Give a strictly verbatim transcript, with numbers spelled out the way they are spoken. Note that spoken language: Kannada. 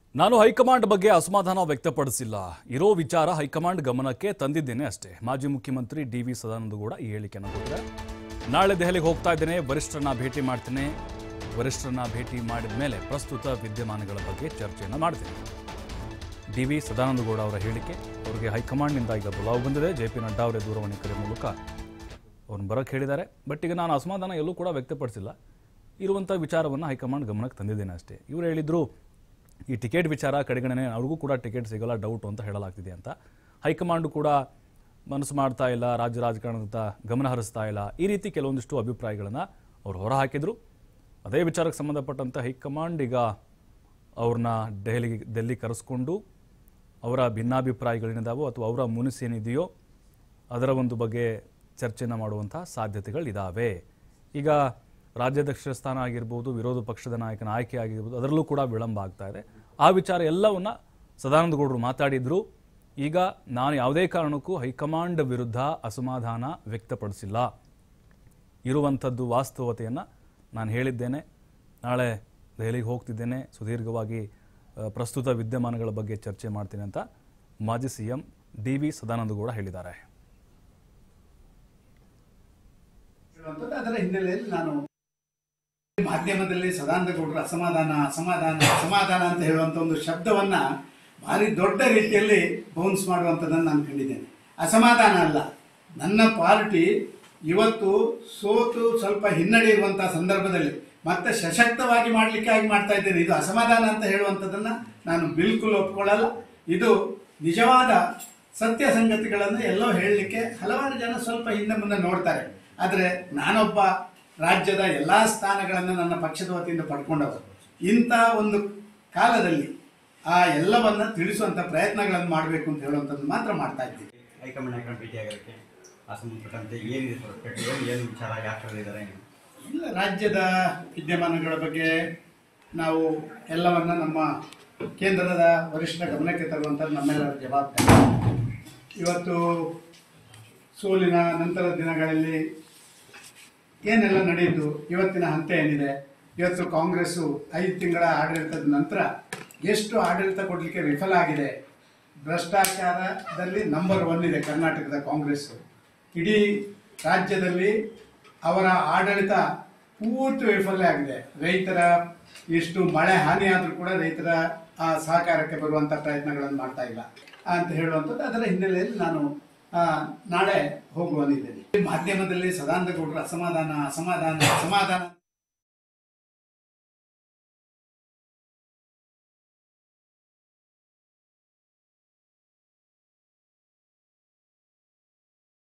ನಾನು ಹೈಕಮಾಂಡ್ ಬಗ್ಗೆ ಅಸಮಾಧಾನ ವ್ಯಕ್ತಪಡಿಸಿಲ್ಲ. ಇರೋ ವಿಚಾರ ಹೈಕಮಾಂಡ್ ಗಮನಕ್ಕೆ ತಂದಿದ್ದೇನೆ ಅಷ್ಟೇ. ಮಾಜಿ ಮುಖ್ಯಮಂತ್ರಿ ಡಿ ವಿ ಸದಾನಂದಗೌಡ ಈ ಹೇಳಿಕೆಯನ್ನು ಕೊಟ್ಟರೆ, ನಾಳೆ ದೆಹಲಿಗೆ ಹೋಗ್ತಾ ಇದ್ದೇನೆ, ವರಿಷ್ಠರನ್ನ ಭೇಟಿ ಮಾಡ್ತೇನೆ. ವರಿಷ್ಠರನ್ನ ಭೇಟಿ ಮಾಡಿದ ಮೇಲೆ ಪ್ರಸ್ತುತ ವಿದ್ಯಮಾನಗಳ ಬಗ್ಗೆ ಚರ್ಚೆಯನ್ನು ಮಾಡ್ತೀನಿ. ಡಿ ವಿ ಸದಾನಂದಗೌಡ ಅವರ ಹೇಳಿಕೆ, ಅವರಿಗೆ ಹೈಕಮಾಂಡ್ನಿಂದ ಈಗ ಬುಲಾವ್ ಬಂದಿದೆ. ಜೆ ಪಿ ನಡ್ಡಾ ಅವರೇ ದೂರವಾಣಿ ಕರೆ ಮೂಲಕ ಅವ್ರನ್ನ ಬರೋಕ್ಕೆ ಹೇಳಿದ್ದಾರೆ. ಬಟ್ ಈಗ ನಾನು ಅಸಮಾಧಾನ ಎಲ್ಲೂ ಕೂಡ ವ್ಯಕ್ತಪಡಿಸಿಲ್ಲ. ಇರುವಂಥ ವಿಚಾರವನ್ನು ಹೈಕಮಾಂಡ್ ಗಮನಕ್ಕೆ ತಂದಿದ್ದೇನೆ ಅಷ್ಟೇ. ಇವರು ಹೇಳಿದ್ರು ಈ ಟಿಕೆಟ್ ವಿಚಾರ ಕಡೆಗಣನೆ, ಅವ್ರಿಗೂ ಕೂಡ ಟಿಕೆಟ್ ಸಿಗೋಲ್ಲ ಡೌಟು ಅಂತ ಹೇಳಲಾಗ್ತಿದೆ ಅಂತ. ಹೈಕಮಾಂಡು ಕೂಡ ಮನಸ್ಸು ಮಾಡ್ತಾ ಇಲ್ಲ, ರಾಜ್ಯ ರಾಜಕಾರಣದ ಗಮನ ಹರಿಸ್ತಾ ಇಲ್ಲ, ಈ ರೀತಿ ಕೆಲವೊಂದಿಷ್ಟು ಅಭಿಪ್ರಾಯಗಳನ್ನು ಅವರು ಹೊರಹಾಕಿದರು. ಅದೇ ವಿಚಾರಕ್ಕೆ ಸಂಬಂಧಪಟ್ಟಂತೆ ಹೈಕಮಾಂಡ್ ಈಗ ಅವ್ರನ್ನ ದೆಹಲಿಗೆ ಡೆಲ್ಲಿ ಕರೆಸ್ಕೊಂಡು ಅವರ ಭಿನ್ನಾಭಿಪ್ರಾಯಗಳೇನಿದಾವೋ ಅಥವಾ ಅವರ ಮುನಿಸೇನಿದೆಯೋ ಅದರ ಒಂದು ಬಗ್ಗೆ ಚರ್ಚೆಯನ್ನು ಮಾಡುವಂಥ ಸಾಧ್ಯತೆಗಳಿದ್ದಾವೆ. ಈಗ ರಾಜ್ಯಾಧ್ಯಕ್ಷ ಸ್ಥಾನ ಆಗಿರ್ಬೋದು, ವಿರೋಧ ಪಕ್ಷದ ನಾಯಕನ ಆಯ್ಕೆ ಆಗಿರ್ಬೋದು, ಅದರಲ್ಲೂ ಕೂಡ ವಿಳಂಬ ಆಗ್ತಾ ಇದೆ. ಆ ವಿಚಾರ ಎಲ್ಲವನ್ನ ಸದಾನಂದಗೌಡರು ಮಾತಾಡಿದ್ರು. ಈಗ ನಾನು ಯಾವುದೇ ಕಾರಣಕ್ಕೂ ಹೈಕಮಾಂಡ್ ವಿರುದ್ಧ ಅಸಮಾಧಾನ ವ್ಯಕ್ತಪಡಿಸಿಲ್ಲ. ಇರುವಂಥದ್ದು ವಾಸ್ತವತೆಯನ್ನು ನಾನು ಹೇಳಿದ್ದೇನೆ. ನಾಳೆ ದೆಹಲಿಗೆ ಹೋಗ್ತಿದ್ದೇನೆ, ಸುದೀರ್ಘವಾಗಿ ಪ್ರಸ್ತುತ ವಿದ್ಯಮಾನಗಳ ಬಗ್ಗೆ ಚರ್ಚೆ ಮಾಡ್ತೀನಿ ಅಂತ ಮಾಜಿ C M D V Sadananda Gowda ಹೇಳಿದ್ದಾರೆ. ಅದರ ಹಿನ್ನೆಲೆಯಲ್ಲಿ ನಾನು ಮಾಧ್ಯಮದಲ್ಲಿ ಸದಾನಂದಗೌಡರು ಅಸಮಾಧಾನ ಅಸಮಾಧಾನ ಅಸಮಾಧಾನ ಅಂತ ಹೇಳುವಂಥ ಒಂದು ಶಬ್ದವನ್ನ ಭಾರಿ ದೊಡ್ಡ ರೀತಿಯಲ್ಲಿ ಬೌನ್ಸ್ ಮಾಡುವಂಥದ್ದನ್ನು ನಾನು ಕಂಡಿದ್ದೇನೆ. ಅಸಮಾಧಾನ ಅಲ್ಲ, ನನ್ನ ಪಾರ್ಟಿ ಇವತ್ತು ಸೋತು ಸ್ವಲ್ಪ ಹಿನ್ನಡೆ ಇರುವಂತಹ ಸಂದರ್ಭದಲ್ಲಿ ಮತ್ತೆ ಸಶಕ್ತವಾಗಿ ಮಾಡಲಿಕ್ಕಾಗಿ ಮಾಡ್ತಾ ಇದ್ದೇನೆ. ಇದು ಅಸಮಾಧಾನ ಅಂತ ಹೇಳುವಂಥದ್ದನ್ನು ನಾನು ಬಿಲ್ಕುಲ್ ಒಪ್ಕೊಳ್ಳಲ್ಲ. ಇದು ನಿಜವಾದ ಸತ್ಯ ಸಂಗತಿಗಳನ್ನು ಎಲ್ಲೋ ಹೇಳಲಿಕ್ಕೆ ಹಲವಾರು ಜನ ಸ್ವಲ್ಪ ಹಿಂದೆ ಮುಂದೆ ನೋಡ್ತಾರೆ. ಆದರೆ ನಾನೊಬ್ಬ ರಾಜ್ಯದ ಎಲ್ಲ ಸ್ಥಾನಗಳನ್ನು ನನ್ನ ಪಕ್ಷದ ವತಿಯಿಂದ ಪಡ್ಕೊಂಡವರು. ಇಂಥ ಒಂದು ಕಾಲದಲ್ಲಿ ಆ ಎಲ್ಲವನ್ನ ತಿಳಿಸುವಂಥ ಪ್ರಯತ್ನಗಳನ್ನು ಮಾಡಬೇಕು ಅಂತ ಹೇಳುವಂಥದ್ದು ಮಾತ್ರ ಮಾಡ್ತಾ ಇದ್ದೀವಿ. ಹೈಕಮಾಂಡ್ ಹೈಕಮಾಂಡ್ ಭೇಟಿ ಆಗೋಕ್ಕೆ ಸಂಬಂಧಪಟ್ಟಂತೆ ಏನಿದೆ ಏನು ಏನು ವಿಚಾರ ಯಾಕೆ ಹೇಳಿದ್ದಾರೆ? ಇಲ್ಲ, ರಾಜ್ಯದ ವಿದ್ಯಮಾನಗಳ ಬಗ್ಗೆ ನಾವು ಎಲ್ಲವನ್ನ ನಮ್ಮ ಕೇಂದ್ರದ ವರಿಷ್ಠ ಗಮನಕ್ಕೆ ತರುವಂಥದ್ದು ನಮ್ಮೆಲ್ಲರ ಜವಾಬ್ದಾರಿ. ಇವತ್ತು ಸೋಲಿನ ನಂತರದ ದಿನಗಳಲ್ಲಿ ಏನೆಲ್ಲ ನಡೆಯಿತು, ಇವತ್ತಿನ ಹಂತ ಏನಿದೆ, ಇವತ್ತು ಕಾಂಗ್ರೆಸ್ಸು ಐದು ತಿಂಗಳ ಆಡಳಿತದ ನಂತರ ಎಷ್ಟು ಆಡಳಿತ ಕೊಡಲಿಕ್ಕೆ ವಿಫಲ ಆಗಿದೆ. ಭ್ರಷ್ಟಾಚಾರದಲ್ಲಿ ನಂಬರ್ ಒನ್ ಇದೆ ಕರ್ನಾಟಕದ ಕಾಂಗ್ರೆಸ್ಸು. ಇಡೀ ರಾಜ್ಯದಲ್ಲಿ ಅವರ ಆಡಳಿತ ಪೂರ್ತಿ ವೈಫಲ್ಯ ಆಗಿದೆ. ರೈತರ ಎಷ್ಟು ಮಳೆ ಹಾನಿ ಆದರೂ ಕೂಡ ರೈತರ ಆ ಸಹಕಾರಕ್ಕೆ ಬರುವಂಥ ಪ್ರಯತ್ನಗಳನ್ನು ಮಾಡ್ತಾ ಇಲ್ಲ ಅಂತ ಹೇಳುವಂಥದ್ದು. ಅದರ ಹಿನ್ನೆಲೆಯಲ್ಲಿ ನಾನು ನಾಳೆ ಹೋಗುವನಿದ್ದೇನೆ. ಮಾಧ್ಯಮದಲ್ಲಿ ಸದಾನಂದಗೌಡರು ಅಸಮಾಧಾನ ಅಸಮಾಧಾನ ಅಸಮಾಧಾನ